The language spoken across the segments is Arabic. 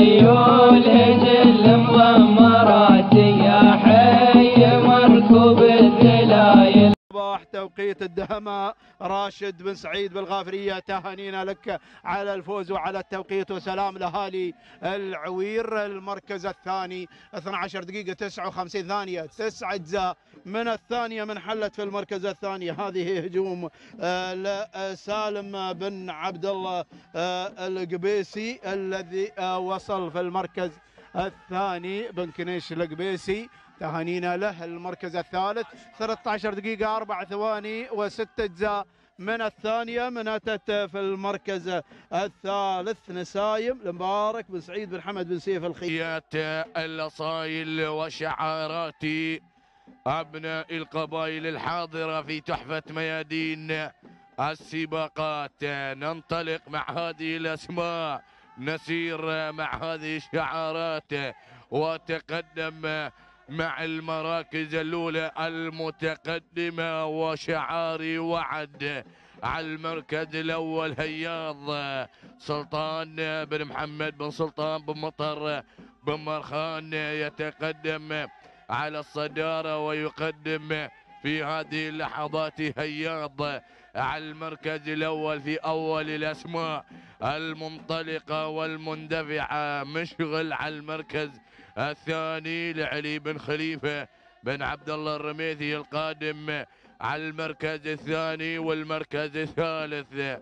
خيول هجل مضمرات يا حي مركوب الذلايل. صباح توقيت الدهمة راشد بن سعيد بالغافرية، تهانينا لك على الفوز وعلى التوقيت، وسلام لأهالي العوير. المركز الثاني 12 دقيقة 59 ثانية، 9 أجزاء من الثانية من حلت في المركز الثاني. هذه هجوم لسالم بن عبد الله القبيسي الذي وصل في المركز الثاني. بن كنيش القبيسي تهانينا له. المركز الثالث 13 دقيقة 4 ثواني و6 أجزاء من الثانية، من أتت في المركز الثالث نسايم المبارك بن سعيد بن حمد بن سيف الخيات الأصايل وشعارات أبناء القبائل الحاضرة في تحفة ميادين السباقات. ننطلق مع هذه الأسماء، نسير مع هذه الشعارات، وتقدم مع المراكز الأولى المتقدمة وشعاري وعد. على المركز الأول هياض سلطان بن محمد بن سلطان بن مطر بن مرخان يتقدم على الصدارة ويقدم في هذه اللحظات هياض على المركز الأول في أول الأسماء المنطلقة والمندفعة. مشغل على المركز الثاني لعلي بن خليفة بن عبد الله الرميثي القادم على المركز الثاني. والمركز الثالث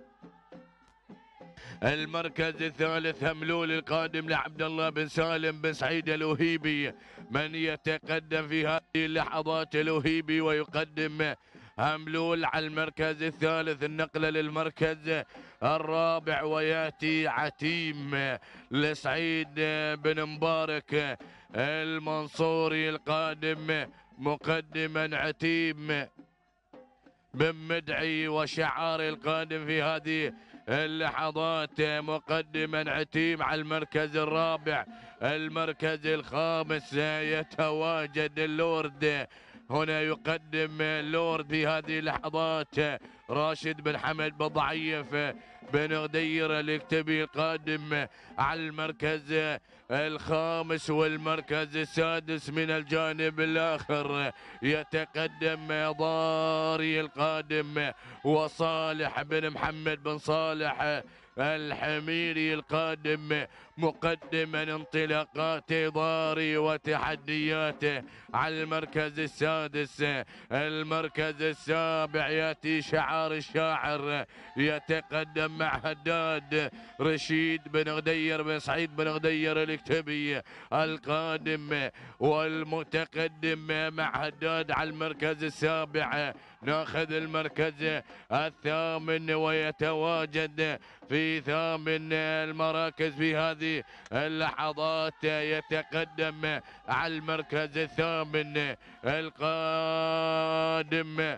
هملول القادم لعبد الله بن سالم بن سعيد الوهيبي، من يتقدم في هذه اللحظات الوهيبي ويقدم هملول على المركز الثالث. النقلة للمركز الرابع وياتي عتيم لسعيد بن مبارك المنصوري القادم مقدما عتيم بن مدعي، وشعار القادم في هذه اللحظات مقدما عتيم على المركز الرابع. المركز الخامس يتواجد اللورد، هنا يقدم اللورد في هذه اللحظات راشد بن حمد بن ضعيف بن غدير الكتبي القادم على المركز الخامس. والمركز السادس من الجانب الآخر يتقدم ضاري القادم وصالح بن محمد بن صالح الحميري القادم مقدما انطلاقات ضاري وتحدياته على المركز السادس. المركز السابع ياتي شعار الشاعر يتقدم مع هداد رشيد بن غدير بن سعيد بن غدير الكتبي القادم والمتقدم مع هداد على المركز السابع. ناخذ المركز الثامن ويتواجد في ثامن المراكز في هذه اللحظات يتقدم على المركز الثامن القادم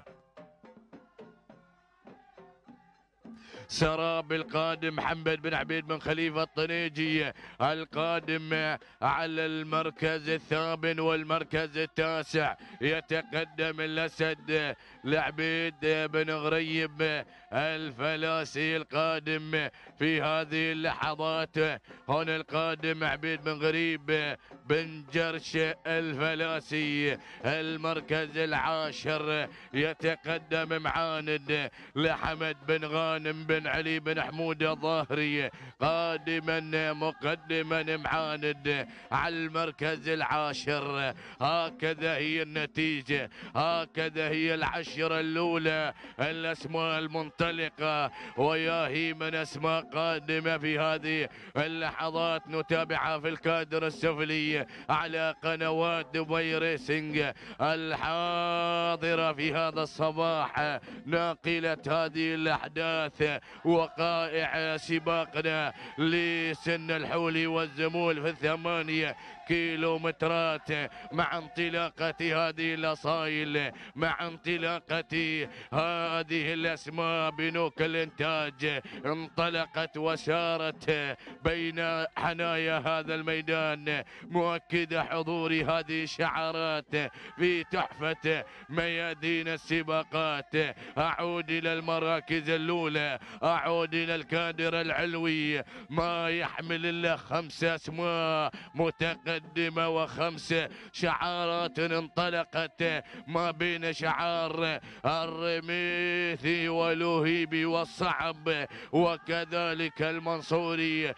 سراب القادم محمد بن عبيد بن خليفة الطنيجي القادم على المركز الثامن. والمركز التاسع يتقدم الأسد لعبيد بن غريب الفلاسي القادم في هذه اللحظات. هنا القادم عبيد بن غريب بن جرش الفلاسي. المركز العاشر يتقدم معاند لحمد بن غانم بن علي بن حمود الظاهري قادما مقدما معاند على المركز العاشر. هكذا هي النتيجة، هكذا هي العشرة الأولى الأسماء المنطلقة، وياهي من أسماء قادمة في هذه اللحظات نتابعها في الكادر السفلي على قنوات دبي ريسنج الحاضرة في هذا الصباح، ناقلة هذه الأحداث وقائع سباقنا لسن الحول والزمول في 8 كيلومترات، مع انطلاقة هذه الأصايل، مع انطلاقة هذه الأسماء بنوك الإنتاج، انطلقت وسارت بين حنايا هذا الميدان، مؤكدة حضور هذه الشعارات في تحفة ميادين السباقات. أعود إلى المراكز الأولى أعود إلى الكادر العلوي، ما يحمل إلا 5 أسماء متقدمة و5 شعارات انطلقت ما بين شعار الرميثي والوهيبي والصعب وكذلك المنصوري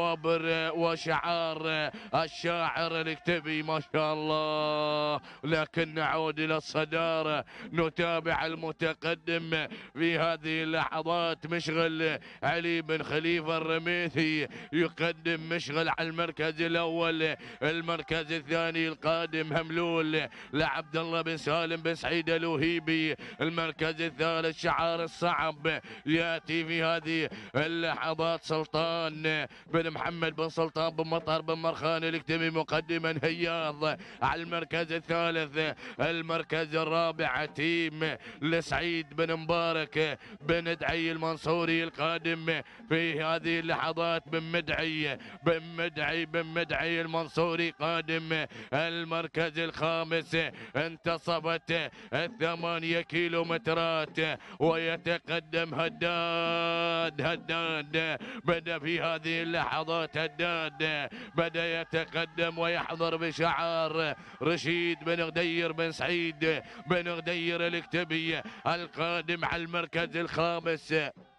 وشعار الشاعر الكتبي ما شاء الله. لكن نعود إلى الصدارة، نتابع المتقدم في هذه اللحظات مشغل علي بن خليفة الرميثي يقدم مشغل على المركز الأول. المركز الثاني القادم هملول لعبد الله بن سالم بن سعيد الوهيبي. المركز الثالث شعار الصعب يأتي في هذه اللحظات سلطان بن محمد بن سلطان بن مطر بن مرخان الكتمي مقدما هياض على المركز الثالث. المركز الرابع عتيم لسعيد بن مبارك بن دعي المنصوري القادم في هذه اللحظات بن مدعي المنصوري قادم. المركز الخامس انتصفت 8 كيلومترات ويتقدم هداد بدأ في هذه اللحظات. هداد بدأ يتقدم ويحضر بشعار رشيد بن غدير بن سعيد بن غدير الكتبي القادم على المركز الخامس.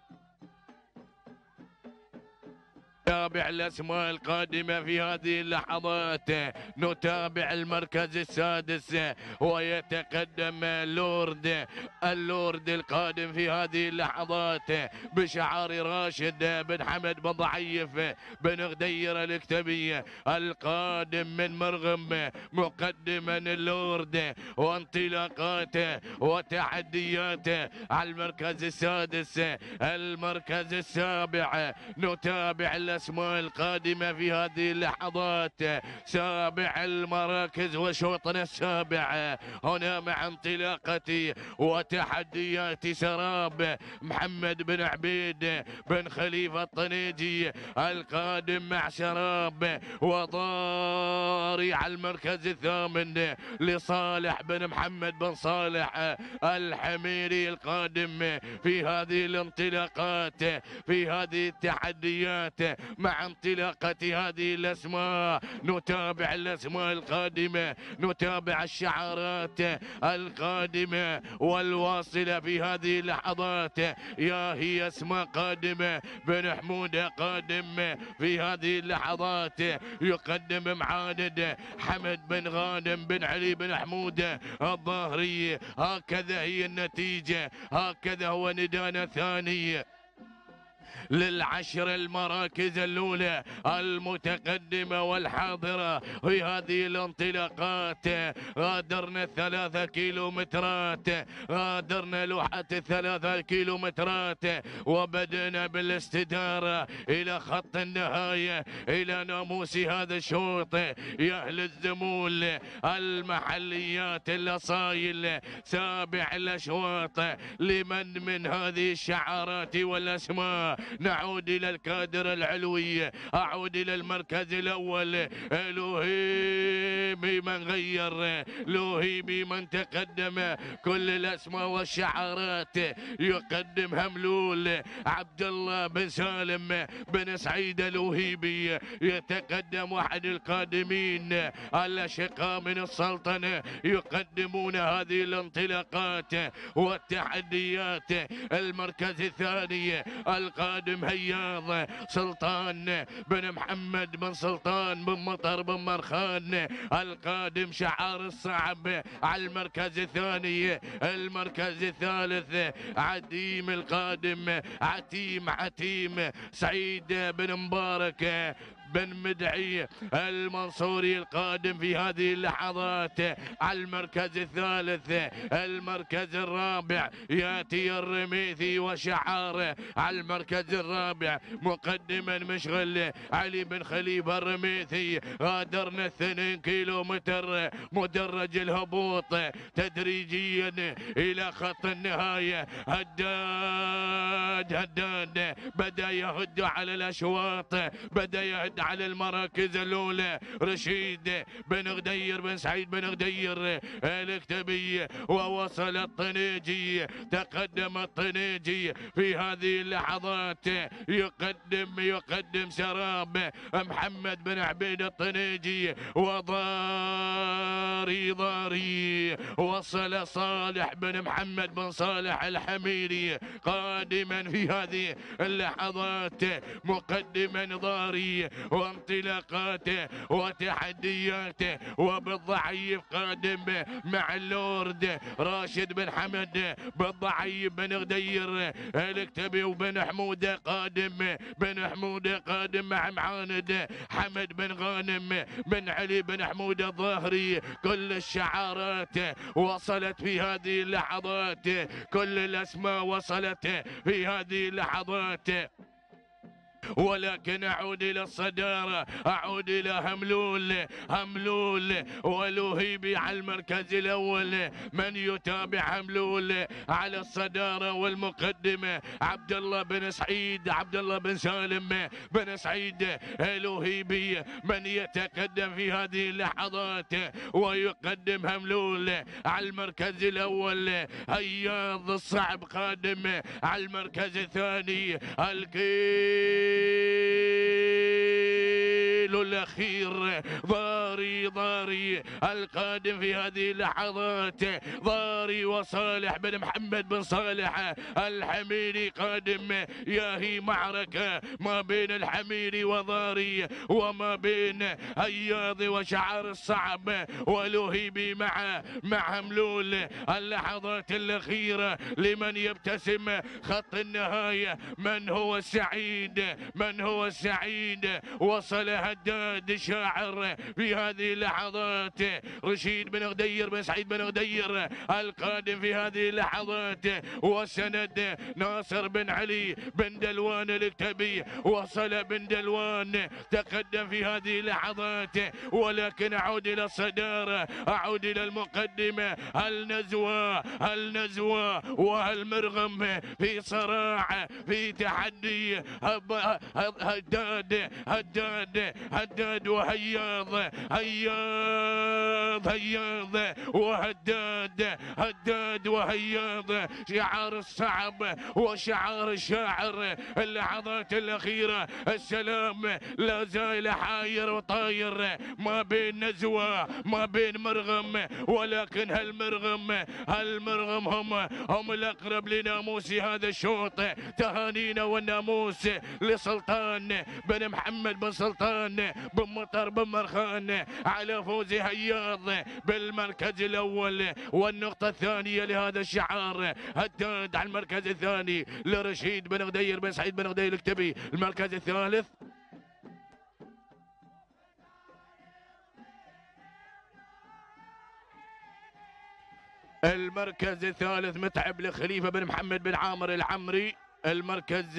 نتابع الأسماء القادمة في هذه اللحظات. نتابع المركز السادس ويتقدم اللورد القادم في هذه اللحظات بشعار راشد بن حمد بن ضعيف بن غدير الكتبي القادم من مرغم مقدما اللورد وانطلاقاته وتحدياته على المركز السادس. المركز السابع نتابع الأسماء القادمة في هذه اللحظات. سابع المراكز وشوطنا السابع هنا مع انطلاقة وتحديات سراب محمد بن عبيد بن خليفة الطنيجي القادم مع سراب وضاري على المركز الثامن لصالح بن محمد بن صالح الحميري القادم في هذه الانطلاقات في هذه التحديات مع انطلاقة هذه الأسماء. نتابع الأسماء القادمة، نتابع الشعارات القادمة والواصلة في هذه اللحظات. يا هي أسماء قادمة. بن حمودة قادم في هذه اللحظات يقدم معاند حمد بن غانم بن علي بن حمودة الظاهري. هكذا هي النتيجة، هكذا هو ندانا الثاني للعشر المراكز الأولى المتقدمة والحاضرة في هذه الانطلاقات. غادرنا 3 كيلومترات، غادرنا لوحة 3 كيلومترات وبدأنا بالاستدارة إلى خط النهاية إلى ناموس هذا الشوط. يا أهل الزمول المحليات الأصايل سابع الأشواط لمن من هذه الشعارات والأسماء. نعود إلى الكادر العلوي، أعود إلى المركز الأول. لوهيبي من غير، لوهيبي من تقدم كل الأسماء والشعارات. يقدم هملول عبد الله بن سالم بن سعيد الوهيبي. يتقدم واحد القادمين الأشقاء من السلطنة يقدمون هذه الانطلاقات والتحديات. المركز الثاني القادم هياض سلطان بن محمد بن سلطان بن مطر بن مرخان القادم شعار الصعب على المركز الثاني. المركز الثالث عتيم القادم عتيم سعيد بن مبارك بن مدعي المنصوري القادم في هذه اللحظات على المركز الثالث. المركز الرابع ياتي الرميثي وشعاره على المركز الرابع مقدما مشغل علي بن خليفة الرميثي. غادرنا 2 كيلومتر مدرج الهبوط تدريجيا إلى خط النهاية. هداد بدأ يهد على الأشواط، بدأ يهد على المراكز الاولى رشيد بن غدير بن سعيد بن غدير الكتبي، ووصل الطنيجي، تقدم الطنيجي في هذه اللحظات، يقدم شراب محمد بن عبيد الطنيجي، وضاري وصل صالح بن محمد بن صالح الحميري قادما في هذه اللحظات، مقدما ضاري وانطلاقاته وتحدياته، وبالضعيف قادم مع اللورد راشد بن حمد، بالضعيف بن غدير الكتبي، وبن حموده قادم، بن حموده قادم مع معاند حمد بن غانم بن علي بن حموده الظاهري. كل الشعارات وصلت في هذه اللحظات، كل الاسماء وصلت في هذه اللحظات، ولكن أعود إلى الصدارة، أعود إلى هملول والوهيبي على المركز الأول. من يتابع هملول على الصدارة والمقدمة عبد الله بن سعيد، عبد الله بن سالم بن سعيد الوهيبي من يتقدم في هذه اللحظات ويقدم هملول على المركز الأول. هياض الصعب قادم على المركز الثاني. الكيل الأخير ضاري القادم في هذه اللحظات، ضاري وصالح بن محمد بن صالح الحميري قادم. ياهي معركة ما بين الحميري وضاري، وما بين هياض وشعار الصعب والوهيبي مع هملول. اللحظات الأخيرة لمن يبتسم خط النهاية. من هو السعيد؟ من هو السعيد؟ وصل هداد شاعر في هذه اللحظات. رشيد بن غدير بن سعيد بن غدير القادم في هذه اللحظات، وسند ناصر بن علي بن دلوان الكتبي. وصل بن دلوان تقدم في هذه اللحظات، ولكن أعود إلى الصدارة، أعود إلى المقدمة. النزوة والمرغم في صراع، في تحدي. هداد وهياض، هياض هداد وهياض. شعار الصعب وشعار الشاعر. اللحظات الأخيرة السلام لا زال حاير وطاير ما بين نزوة ما بين مرغم، ولكن هالمرغم هم الأقرب لناموس هذا الشوط. تهانينا والناموس لسلطان بن محمد بن سلطان بن مطر بن مرخان على فوز هياض بالمركز الأول. والنقطة الثانية لهذا الشعار هداد على المركز الثاني لرشيد بن غدير بن سعيد بن غدير الكتبي. المركز الثالث متعب لخليفة بن محمد بن عامر العمري. المركز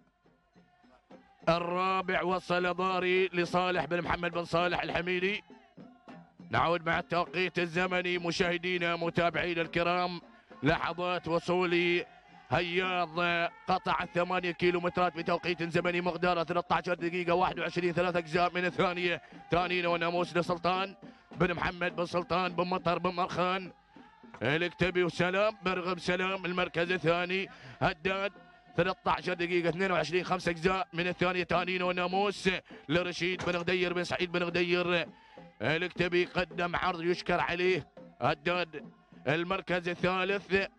الرابع وصل ضاري لصالح بن محمد بن صالح الحميدي. نعود مع التوقيت الزمني مشاهدينا متابعينا الكرام. لحظات وصول هياض قطع 8 كيلومترات بتوقيت زمني مقداره 13 دقيقة 21 3 أجزاء من الثانية. ثانينا وناموس لسلطان بن محمد بن سلطان بن مطر بن مرخان الكتبي وسلام برغم سلام. المركز الثاني هداد 13 دقيقة 22 5 أجزاء من الثانية. تانين وناموس لرشيد بن غدير بن سعيد بن غدير الكتبي قدم عرض يشكر عليه هداد. المركز الثالث